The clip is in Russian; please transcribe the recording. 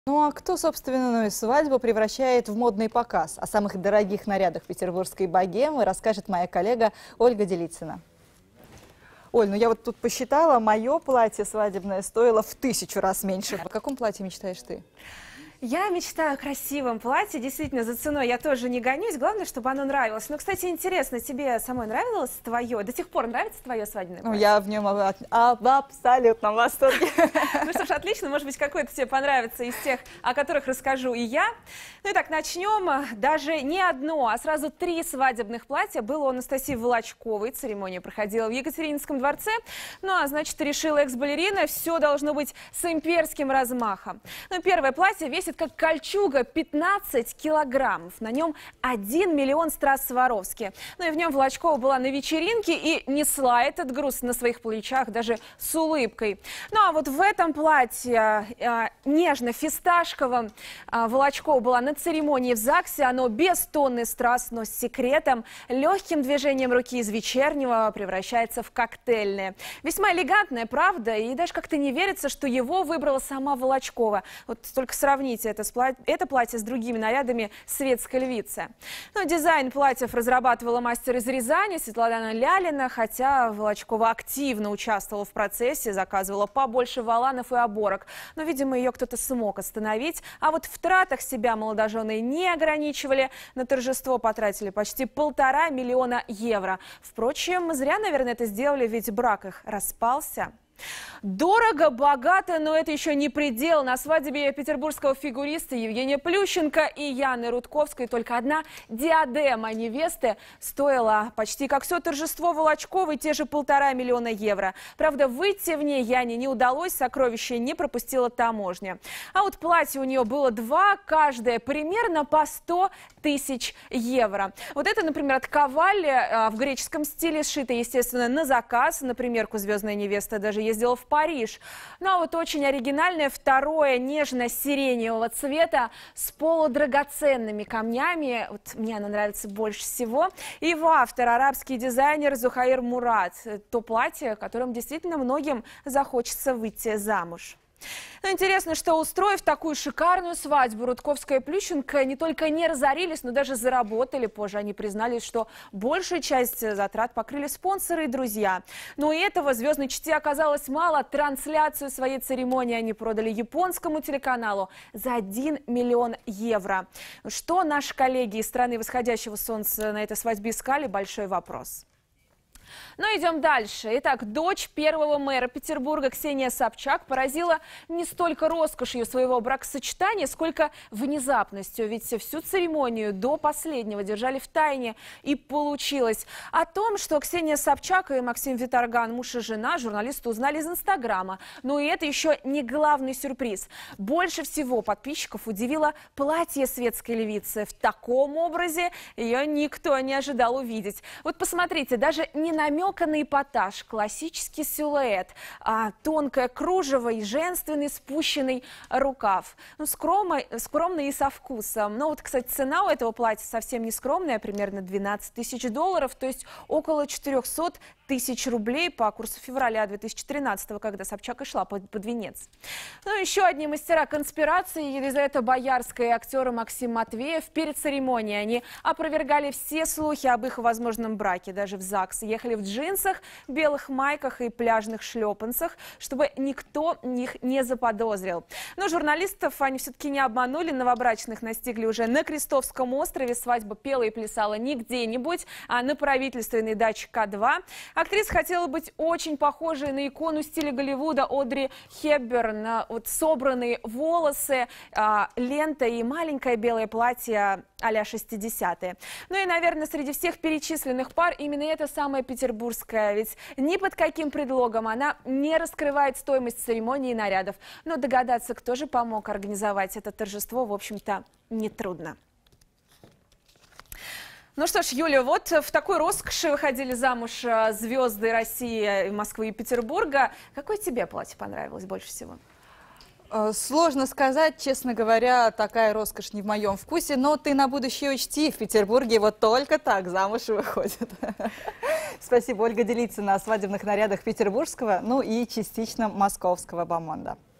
Ну а кто собственную свадьбу превращает в модный показ? О самых дорогих нарядах петербургской богемы расскажет моя коллега Ольга Делицына. Оль, ну я вот тут посчитала, мое платье свадебное стоило в 1000 раз меньше. О каком платье мечтаешь ты? Я мечтаю о красивом платье, действительно, за ценой я тоже не гонюсь, главное, чтобы оно нравилось. Но, кстати, интересно, тебе самой нравилось твое, до сих пор нравится твое свадебное платье? Ну, я в нем абсолютно в восторге. Ну что ж, отлично, может быть, какое-то тебе понравится из тех, о которых расскажу и я. Ну и так, начнем. Даже не одно, а сразу 3 свадебных платья было у Анастасии Волочковой. Церемония проходила в Екатерининском дворце. Ну а значит, решила экс-балерина, все должно быть с имперским размахом. Ну, первое платье весит как кольчуга 15 килограммов. На нем 1 миллион страз Сваровски. Ну и в нем Волочкова была на вечеринке и несла этот груз на своих плечах даже с улыбкой. Ну а вот в этом платье нежно-фисташковом Волочкова была на церемонии в ЗАГСе. Оно без тонны страз, но с секретом. Легким движением руки из вечернего превращается в коктейльное. Весьма элегантное, правда? И даже как-то не верится, что его выбрала сама Волочкова. Вот только сравните это платье с другими нарядами светской львицы. Ну, дизайн платьев разрабатывала мастер из Рязани Светлана Лялина, хотя Волочкова активно участвовала в процессе, заказывала побольше воланов и оборок. Но, видимо, ее кто-то смог остановить. А вот в тратах себя молодожены не ограничивали. На торжество потратили почти 1,5 миллиона евро. Впрочем, зря, наверное, это сделали, ведь брак их распался. Дорого, богато, но это еще не предел. На свадьбе петербургского фигуриста Евгения Плющенко и Яны Рудковской только одна диадема невесты стоила почти как все торжество Волочковой, те же 1,5 миллиона евро. Правда, выйти в ней Яне не удалось, сокровище не пропустила таможня. А вот платье у нее было 2, каждое примерно по 100 тысяч евро. Вот это, например, от Ковалли в греческом стиле, сшито, естественно, на заказ. На примерку «Звездная невеста» даже ездила в Париж. Ну а вот очень оригинальное второе, нежно-сиреневого цвета с полудрагоценными камнями. Вот мне оно нравится больше всего. Его автор, арабский дизайнер Зухаир Мурат. То платье, которым действительно многим захочется выйти замуж. Но интересно, что, устроив такую шикарную свадьбу, Рудковская и Плющенко не только не разорились, но даже заработали. Позже они признались, что большую часть затрат покрыли спонсоры и друзья. Но и этого звездной чете оказалось мало. Трансляцию своей церемонии они продали японскому телеканалу за 1 миллион евро. Что наши коллеги из страны восходящего солнца на этой свадьбе искали? Большой вопрос. Но идем дальше. Итак, дочь первого мэра Петербурга Ксения Собчак поразила не столько роскошью своего бракосочетания, сколько внезапностью. Ведь всю церемонию до последнего держали в тайне. И получилось. О том, что Ксения Собчак и Максим Виторган, муж и жена, журналисты узнали из Инстаграма. Но и это еще не главный сюрприз. Больше всего подписчиков удивило платье светской львицы. В таком образе ее никто не ожидал увидеть. Вот посмотрите, даже не намека на эпатаж, классический силуэт, тонкое кружево и женственный спущенный рукав. Ну, скромно и со вкусом. Но вот, кстати, цена у этого платья совсем не скромная, примерно 12 тысяч долларов, то есть около 400 тысяч рублей по курсу февраля 2013, когда Собчак и шла под венец. Ну, еще одни мастера конспирации, Елизавета Боярская и актер Максим Матвеев, перед церемонией они опровергали все слухи об их возможном браке. Даже в ЗАГС ехали в джинсах, белых майках и пляжных шлепанцах, чтобы никто их не заподозрил. Но журналистов они все-таки не обманули. Новобрачных настигли уже на Крестовском острове. Свадьба пела и плясала не где-нибудь, а на правительственной даче К2. Актриса хотела быть очень похожей на икону стиля Голливуда Одри Хепберн. Вот собранные волосы, лента и маленькое белое платье а-ля 60-е. Ну и, наверное, среди всех перечисленных пар именно эта самая петербургская. Ведь ни под каким предлогом она не раскрывает стоимость церемонии и нарядов. Но догадаться, кто же помог организовать это торжество, в общем-то, нетрудно. Ну что ж, Юля, вот в такой роскоши выходили замуж звезды России, Москвы и Петербурга. Какое тебе платье понравилось больше всего? Сложно сказать, честно говоря, такая роскошь не в моем вкусе, но ты на будущее учти, в Петербурге вот только так замуж выходит. Спасибо, Ольга Делицына, о свадебных нарядах петербургского, ну и частично московского бомонда.